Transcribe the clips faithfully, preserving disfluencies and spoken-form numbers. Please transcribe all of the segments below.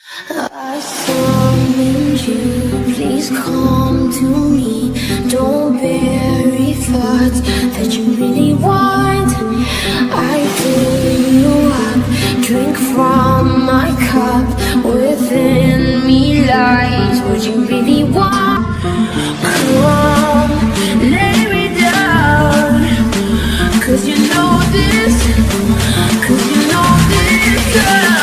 I summoned you, please come to me. Don't bury thoughts that you really want. I fill you up, drink from my cup. Within me lies what you really want. Come, lay me down, cause you know this, cause you know this girl.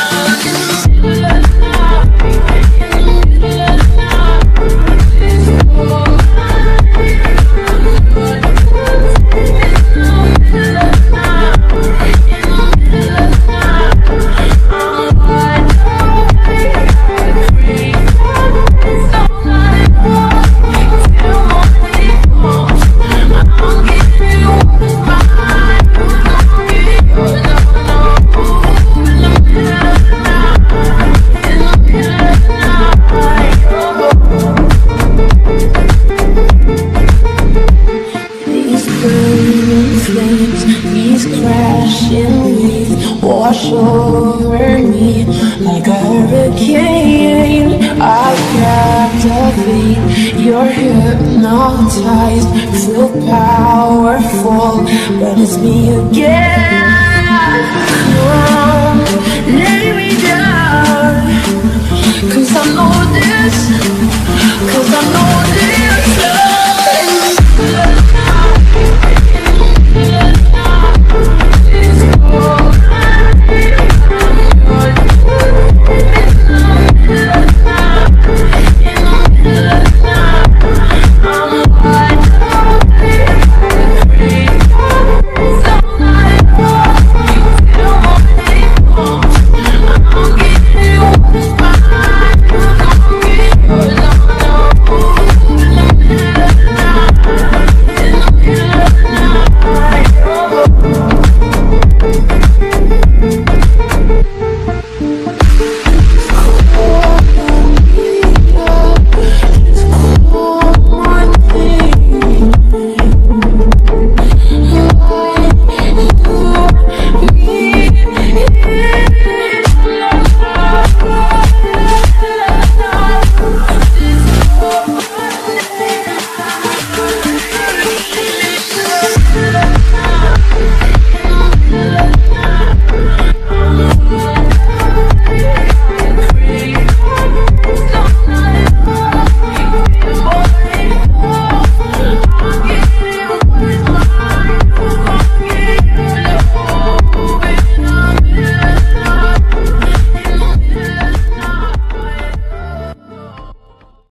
These crashing waves wash over me like a hurricane. I captivate, you're hypnotized, feel powerful, but it's me again. Come, lay me down, cause I know this, cause I know this.